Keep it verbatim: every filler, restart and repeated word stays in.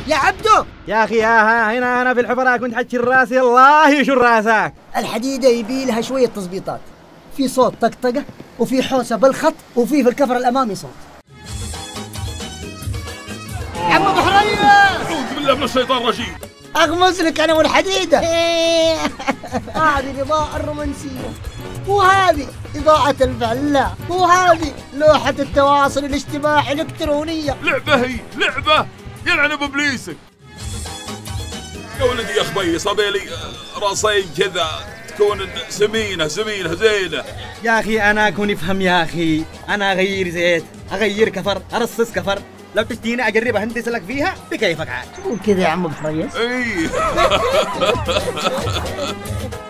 يا عبدو يا اخي ها هنا انا في الحفرة كنت حتشيل راسي الله يشر راسك. الحديدة يبي لها شوية تظبيطات، في صوت طقطقة وفي حوسة بالخط وفي في الكفر الأمامي صوت. عم ابو حرية اعوذ بالله من الشيطان الرجيم. اغمز لك انا والحديدة. هذه الإضاءة الرومانسية، وهذه إضاءة الفلاح، وهذه لوحة التواصل الاجتماعي الإلكترونية. لعبة هي لعبة يلعن ابو ابليسك. يا ولدي يا خبي صبيلي راسين كذا تكون سمينة سمينة زينة. يا اخي انا اكون افهم يا اخي، انا اغير زيت، اغير كفر، ارصص كفر، لو تشتيني اجرب اهندس لك فيها بكيفك عاد. وكذا يا عم ابو حريص. اي